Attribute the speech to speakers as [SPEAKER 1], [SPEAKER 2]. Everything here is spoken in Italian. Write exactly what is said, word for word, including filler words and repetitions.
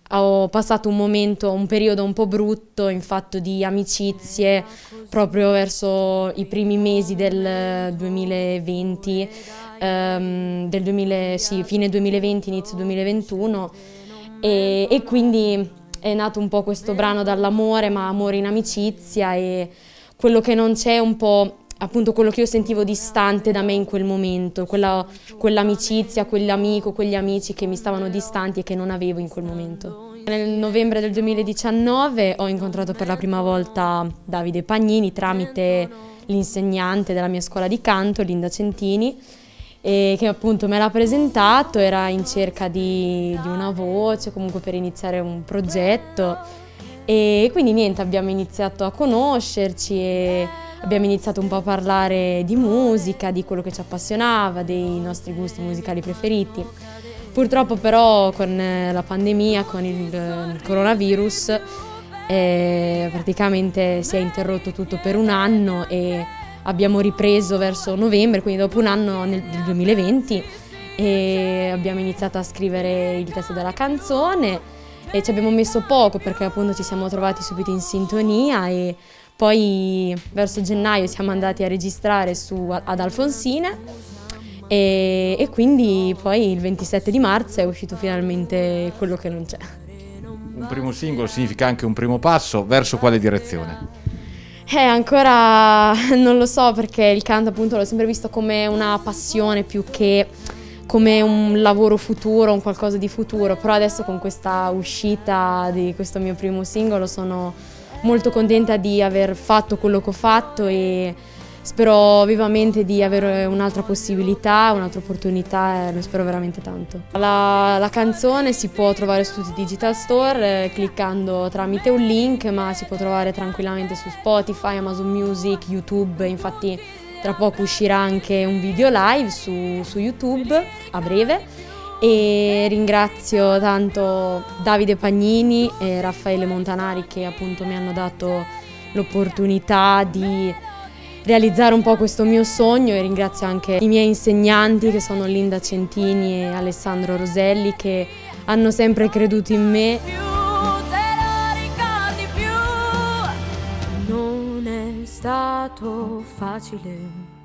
[SPEAKER 1] ho passato un momento, un periodo un po' brutto in fatto di amicizie proprio verso i primi mesi del duemilaventi, ehm, del duemila, sì, fine duemilaventi, inizio duemilaventuno e, e quindi è nato un po' questo brano dall'amore, ma amore in amicizia e quello che non c'è un po', appunto quello che io sentivo distante da me in quel momento, quella, quell'amicizia, quell'amico, quegli amici che mi stavano distanti e che non avevo in quel momento. Nel novembre del duemiladiciannove ho incontrato per la prima volta Davide Pagnini tramite l'insegnante della mia scuola di canto, Linda Centini, e che appunto me l'ha presentato, era in cerca di, di una voce, comunque per iniziare un progetto e quindi niente, abbiamo iniziato a conoscerci e abbiamo iniziato un po' a parlare di musica, di quello che ci appassionava, dei nostri gusti musicali preferiti. Purtroppo però con la pandemia, con il coronavirus, eh, praticamente si è interrotto tutto per un anno e abbiamo ripreso verso novembre, quindi dopo un anno nel duemilaventi, e abbiamo iniziato a scrivere il testo della canzone e ci abbiamo messo poco perché appunto ci siamo trovati subito in sintonia e poi verso gennaio siamo andati a registrare su, ad Alfonsine e, e quindi poi il ventisette di marzo è uscito finalmente Quello che non c'è.
[SPEAKER 2] Un primo singolo significa anche un primo passo, verso quale direzione?
[SPEAKER 1] Eh, ancora non lo so perché il canto appunto l'ho sempre visto come una passione più che come un lavoro futuro, un qualcosa di futuro, però adesso con questa uscita di questo mio primo singolo sono molto contenta di aver fatto quello che ho fatto e spero vivamente di avere un'altra possibilità, un'altra opportunità e lo spero veramente tanto. La, la canzone si può trovare su tutti i digital store eh, cliccando tramite un link, ma si può trovare tranquillamente su Spotify, Amazon Music, YouTube, infatti tra poco uscirà anche un video live su, su YouTube a breve. E ringrazio tanto Davide Pagnini e Raffaele Montanari che appunto mi hanno dato l'opportunità di realizzare un po' questo mio sogno e ringrazio anche i miei insegnanti che sono Linda Centini e Alessandro Roselli che hanno sempre creduto in me.
[SPEAKER 3] Non è stato facile